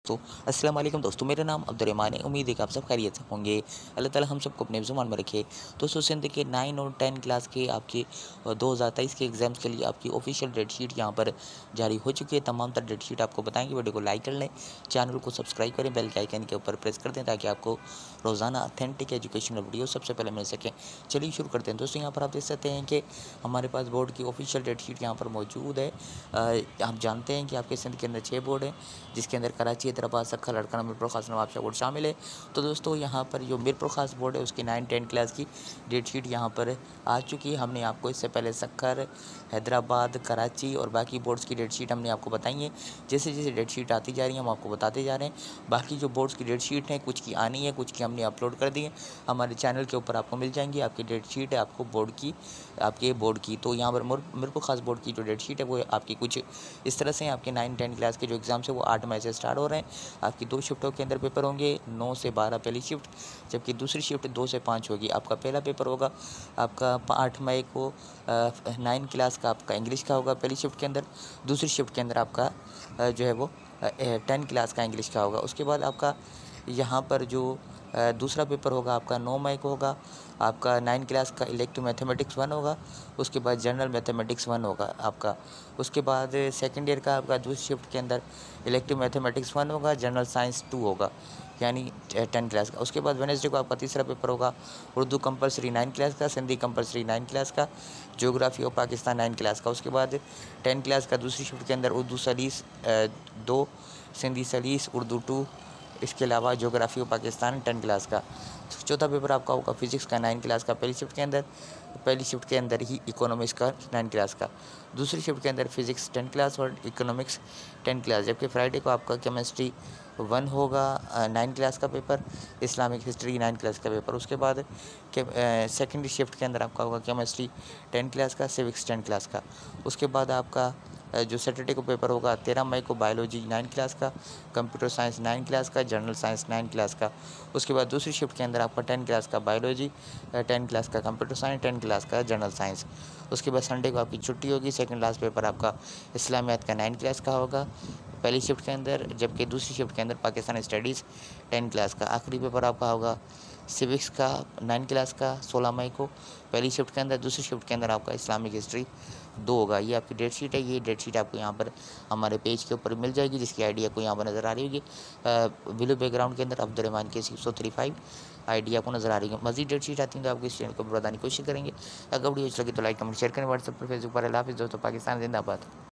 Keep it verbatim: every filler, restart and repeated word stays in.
तो अस्सलाम वालेकुम दोस्तों, मेरा नाम अब्दुर्रहमान है। उम्मीद है कि आप सब खैरियत से होंगे। अल्लाह ताला हम सबको अपने ज़ुबान में रखे। दोस्तों सिंध के नाइन और टेन क्लास के आपके दो हज़ार तेईस के एग्ज़ाम्स के लिए आपकी ऑफिशियल डेट शीट यहाँ पर जारी हो चुकी है। तमाम तर डेट शीट आपको बताएंगे। वीडियो को लाइक कर लें, चैनल को सब्सक्राइब करें, बेल के आइकन के ऊपर प्रेस कर दें ताकि आपको रोज़ाना अथेंटिक एजुकेशनल वीडियो सबसे पहले मिल सकें। चलिए शुरू करते हैं दोस्तों। यहाँ पर आप देख सकते हैं कि हमारे पास बोर्ड की ऑफिशियल डेट शीट यहाँ पर मौजूद है। अ, आप जानते हैं कि आपके सिंध के अंदर छः बोर्ड हैं, जिसके अंदर कराची, हैदराबाद, सक्खर, लड़कना, मीरपुर खास, नवाबशाह बोर्ड शामिल है। तो दोस्तों यहाँ पर जो मीरपुर खास बोर्ड है उसकी नाइन टेन क्लास की डेट शीट यहाँ पर आ चुकी है। हमने आपको इससे पहले सक्खर, हैदराबाद, कराची और बाकी बोर्ड्स की डेट शीट हमने आपको बताई है। जैसे जैसे डेट शीट आती जा रही है हम आपको बताते जा रहे हैं। बाकी जो बोर्ड्स की डेट शीट हैं, कुछ की आनी है, कुछ की हमने अपलोड कर दी है। हमारे चैनल के ऊपर आपको मिल जाएंगी आपकी डेट शीट है, आपको बोर्ड की, आपके बोर्ड की। तो यहाँ पर मीरपुर खास बोर्ड की जो डेट शीट है वो आपकी कुछ इस तरह से आपके नाइन टेन क्लास के जो एग्ज़ाम्स है वो आठ मई से स्टार्ट हो रहे हैं। आपकी दो शिफ्टों के अंदर पेपर होंगे, नौ से बारह पहली शिफ्ट, जबकि दूसरी शिफ्ट दो से पाँच होगी। आपका पहला पेपर होगा आपका आठ मई को नाइन क्लास का आपका इंग्लिश का होगा पहली शिफ्ट के अंदर। दूसरी शिफ्ट के अंदर आपका अ, जो है वो टेन क्लास का इंग्लिश का होगा। उसके बाद आपका यहाँ पर जो अ, दूसरा पेपर होगा आपका नौ मई को होगा। आपका नाइन क्लास का इलेक्टिव मैथमेटिक्स वन होगा। उसके बाद जनरल मैथमेटिक्स वन होगा आपका। उसके बाद सेकेंड ईयर का आपका दूसरी शिफ्ट के अंदर इलेक्टिव मैथमेटिक्स वन होगा, जनरल साइंस टू होगा, यानी टेन क्लास का। उसके बाद वेडनेसडे को आपका तीसरा पेपर होगा उर्दू कंपलसरी नाइन क्लास का, सिंधी कंपलसरी नाइन क्लास का, geography of Pakistan nine class का। उसके बाद टेन क्लास का दूसरी शिफ्ट के अंदर उर्दू सलीस दो, सिंधी सलीस, उर्दू टू, इसके अलावा geography of Pakistan ten class का। चौथा पेपर आपका होगा फिजिक्स का नाइन क्लास का पहली शिफ्ट के अंदर। पहली शिफ्ट के अंदर ही इकोनॉमिक्स का नाइन क्लास का। दूसरी शिफ्ट के अंदर फिजिक्स टेन क्लास और इकोनॉमिक्स टेन क्लास। जबकि फ्राइडे को आपका केमिस्ट्री वन होगा नाइन क्लास का paper, Islamic history nine class का पेपर। उसके बाद के सेकेंड शिफ्ट के अंदर आपका होगा केमिस्ट्री टेन क्लास का, सिविक्स टेन क्लास का। उसके बाद आपका जो सैटरडे को पेपर होगा तेरह मई को बायोलॉजी नाइन क्लास का, कंप्यूटर साइंस नाइन क्लास का, जनरल साइंस नाइन क्लास का। उसके बाद दूसरी शिफ्ट के अंदर आपका टेन क्लास का बायोलॉजी, टेन क्लास का कंप्यूटर साइंस, टेन क्लास का जनरल साइंस। उसके बाद संडे को आपकी छुट्टी होगी। सेकंड लास्ट पेपर आपका इस्लामियात का नाइन क्लास का होगा पहली शिफ्ट के अंदर, जबकि दूसरी शिफ्ट के अंदर पाकिस्तान स्टडीज़ टेन क्लास का। आखिरी पेपर आपका होगा सिविक्स का नाइन क्लास का सोलह मई को पहली शिफ्ट के अंदर। दूसरी शिफ्ट के अंदर आपका इस्लामिक हिस्ट्री दो होगा। ये आपकी डेट शीट है। ये डेट शीट आपको यहाँ पर हमारे पेज के ऊपर मिल जाएगी, जिसकी आईडी आपको यहाँ पर नज़र आ रही होगी ब्लू बैकग्राउंड के अंदर अब्दुर्रहमान के सिक्स सौ थ्री फाइव आई आपको नज़र आ रही है। मजीद डेट शीट आती है तो आपको इस चैनल को बताने की कोशिश करेंगे। अगर वीडियो अच्छी लगी तो लाइक कमेंट शेयर करें। व्हाट्सएप पर, फेसबुक पर। अल्लाह हाफिज़ दोस्तों। पाकिस्तान जिंदाबाद।